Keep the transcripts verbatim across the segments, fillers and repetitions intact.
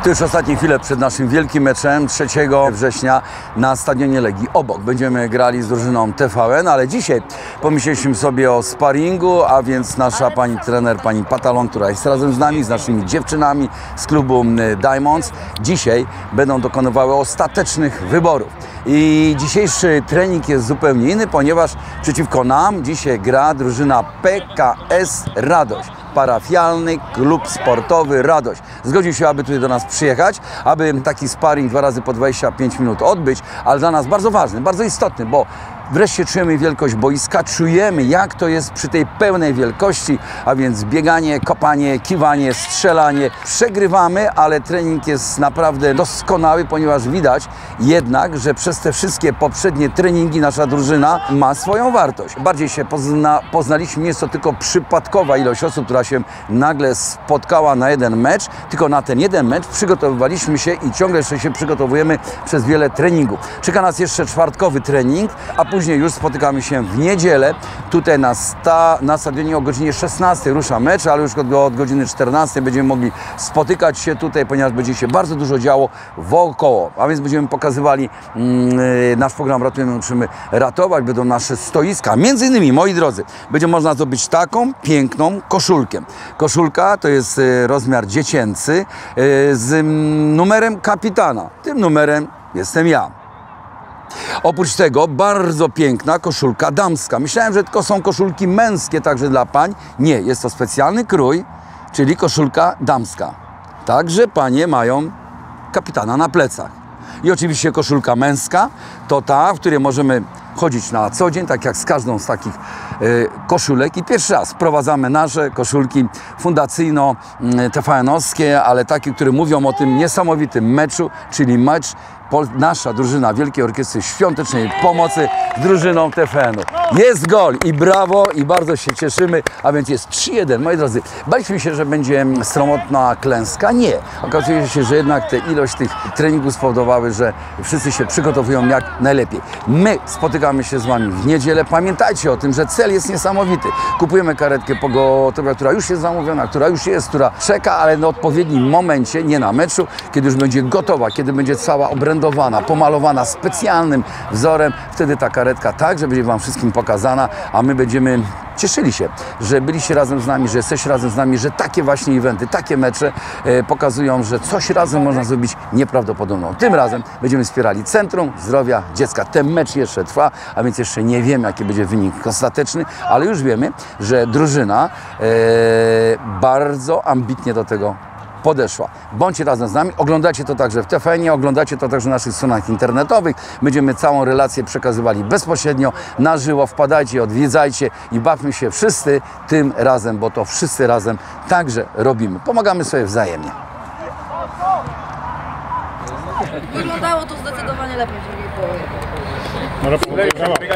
To już ostatnie chwile przed naszym wielkim meczem trzeciego września na stadionie Legii. Obok będziemy grali z drużyną T V N, ale dzisiaj pomyśleliśmy sobie o sparingu, a więc nasza pani trener, pani Patalon, która jest razem z nami, z naszymi dziewczynami z klubu Diamonds, dzisiaj będą dokonywały ostatecznych wyborów. I dzisiejszy trening jest zupełnie inny, ponieważ przeciwko nam dzisiaj gra drużyna P K S Radość. Parafialny klub sportowy Radość. Zgodził się, aby tutaj do nas przyjechać, aby taki sparring dwa razy po dwadzieścia pięć minut odbyć, ale dla nas bardzo ważny, bardzo istotny, bo wreszcie czujemy wielkość boiska, czujemy, jak to jest przy tej pełnej wielkości, a więc bieganie, kopanie, kiwanie, strzelanie. Przegrywamy, ale trening jest naprawdę doskonały, ponieważ widać jednak, że przez te wszystkie poprzednie treningi nasza drużyna ma swoją wartość. Bardziej się pozna, poznaliśmy, nie jest to tylko przypadkowa ilość osób, która się nagle spotkała na jeden mecz, tylko na ten jeden mecz przygotowywaliśmy się i ciągle jeszcze się przygotowujemy przez wiele treningów. Czeka nas jeszcze czwartkowy trening, a później Później już spotykamy się w niedzielę. Tutaj na, sta, na stadionie o godzinie szesnastej rusza mecz, ale już od, od godziny czternastej będziemy mogli spotykać się tutaj, ponieważ będzie się bardzo dużo działo wokoło. A więc będziemy pokazywali mm, nasz program Ratujemy, uczymy ratować. Będą nasze stoiska. Między innymi, moi drodzy, będzie można zdobyć taką piękną koszulkę. Koszulka to jest y, rozmiar dziecięcy y, z y, numerem kapitana. Tym numerem jestem ja. Oprócz tego bardzo piękna koszulka damska. Myślałem, że tylko są koszulki męskie także dla pań. Nie, jest to specjalny krój, czyli koszulka damska. Także panie mają kapitana na plecach. I oczywiście koszulka męska to ta, w której możemy chodzić na co dzień, tak jak z każdą z takich y, koszulek. I pierwszy raz wprowadzamy nasze koszulki fundacyjno-T V N-owskie, ale takie, które mówią o tym niesamowitym meczu, czyli mecz nasza drużyna Wielkiej Orkiestry Świątecznej Pomocy z drużyną T V N-u. Jest gol i brawo, i bardzo się cieszymy, a więc jest trzy jeden. Moi drodzy, baliśmy się, że będzie sromotna klęska. Nie. Okazuje się, że jednak tę ilość tych treningów spowodowały, że wszyscy się przygotowują jak najlepiej. My spotykamy się z wami w niedzielę. Pamiętajcie o tym, że cel jest niesamowity. Kupujemy karetkę pogotowia, która już jest zamówiona, która już jest, która czeka, ale na odpowiednim momencie, nie na meczu, kiedy już będzie gotowa, kiedy będzie cała obrędowa, pomalowana specjalnym wzorem, wtedy ta karetka także będzie wam wszystkim pokazana, a my będziemy cieszyli się, że byliście razem z nami, że jesteście razem z nami, że takie właśnie eventy, takie mecze e, pokazują, że coś razem można zrobić nieprawdopodobną. Tym razem będziemy wspierali Centrum Zdrowia Dziecka. Ten mecz jeszcze trwa, a więc jeszcze nie wiemy, jaki będzie wynik ostateczny, ale już wiemy, że drużyna e, bardzo ambitnie do tego podeszła. Bądźcie razem z nami, oglądacie to także w T V N-ie, oglądacie to także na naszych stronach internetowych. Będziemy całą relację przekazywali bezpośrednio, na żywo. Wpadajcie, odwiedzajcie i bawmy się wszyscy tym razem, bo to wszyscy razem także robimy. Pomagamy sobie wzajemnie. Wyglądało to zdecydowanie lepiej w drugiej połowie.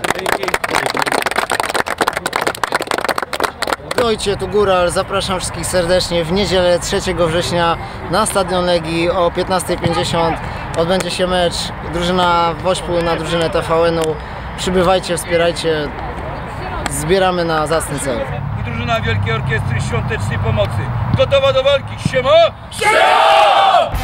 Ojcie, tu Góral, zapraszam wszystkich serdecznie w niedzielę trzeciego września na stadion Legii o piętnastej pięćdziesiąt odbędzie się mecz drużyna Wośpu na drużynę T V N-u. Przybywajcie, wspierajcie, zbieramy na zacny cel. I drużyna Wielkiej Orkiestry Świątecznej Pomocy gotowa do walki. Siema! Siema!